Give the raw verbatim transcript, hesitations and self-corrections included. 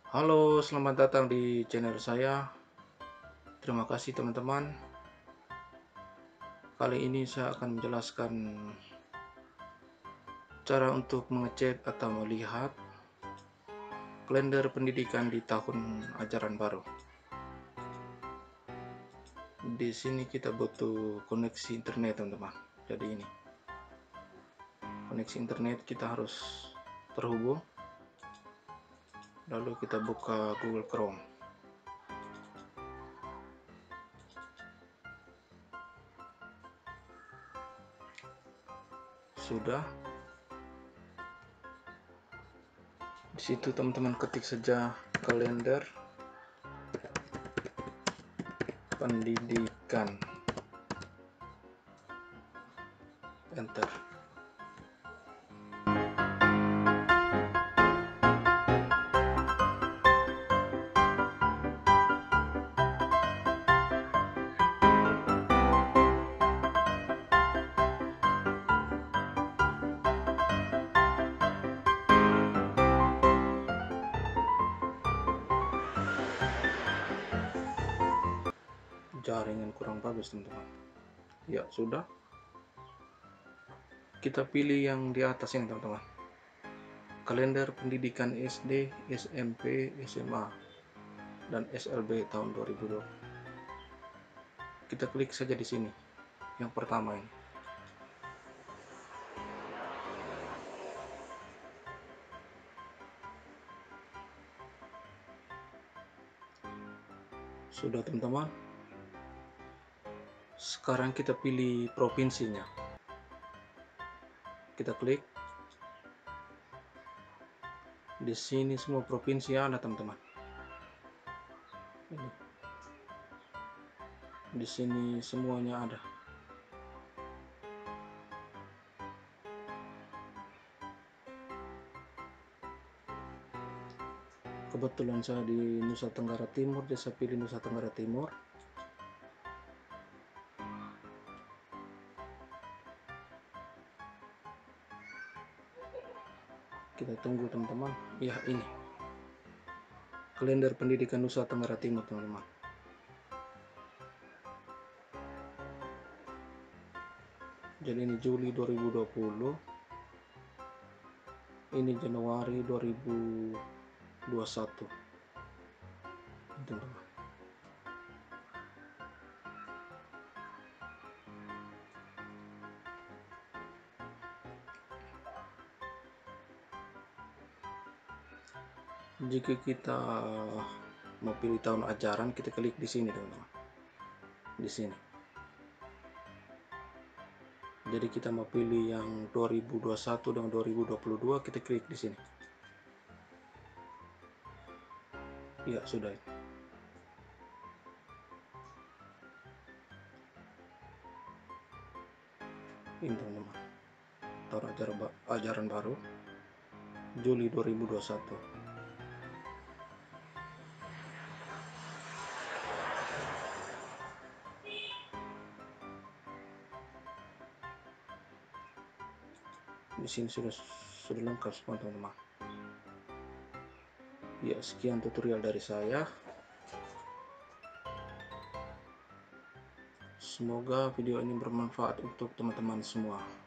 Halo, selamat datang di channel saya. Terima kasih teman-teman. Kali ini saya akan menjelaskan cara untuk mengecek atau melihat kalender pendidikan di tahun ajaran baru. Di sini kita butuh koneksi internet, teman-teman. Jadi ini koneksi internet, kita harus terhubung. Lalu kita buka Google Chrome. Sudah. Di situ teman-teman ketik saja kalender pendidikan, enter. Jaringan kurang bagus, teman-teman. Ya sudah, kita pilih yang di atas ini, teman-teman. Kalender pendidikan S D, S M P, S M A, dan S L B tahun dua ribu dua puluh. Kita klik saja di sini, yang pertama ini. Sudah, teman-teman. Sekarang kita pilih provinsinya. Kita klik. Di sini semua provinsi ada, teman-teman. Ini. Di sini semuanya ada. Kebetulan saya di Nusa Tenggara Timur, jadi saya pilih Nusa Tenggara Timur. Kita tunggu, teman-teman. Ya, ini kalender pendidikan Nusa Tenggara Timur, teman-teman. Jadi ini Juli dua ribu dua puluh, ini Januari dua ribu dua puluh satu, teman-teman. Jika kita mau pilih tahun ajaran, kita klik di sini, teman-teman. Di sini. Jadi kita mau pilih yang dua ribu dua puluh satu dan dua ribu dua puluh dua, kita klik di sini. Ya, sudah. Ini, teman-teman. Tahun ajaran, ajaran baru Juli dua ribu dua puluh satu. Di sini sudah sudah lengkap semua, teman-teman. Ya, sekian tutorial dari saya. Semoga video ini bermanfaat untuk teman-teman semua.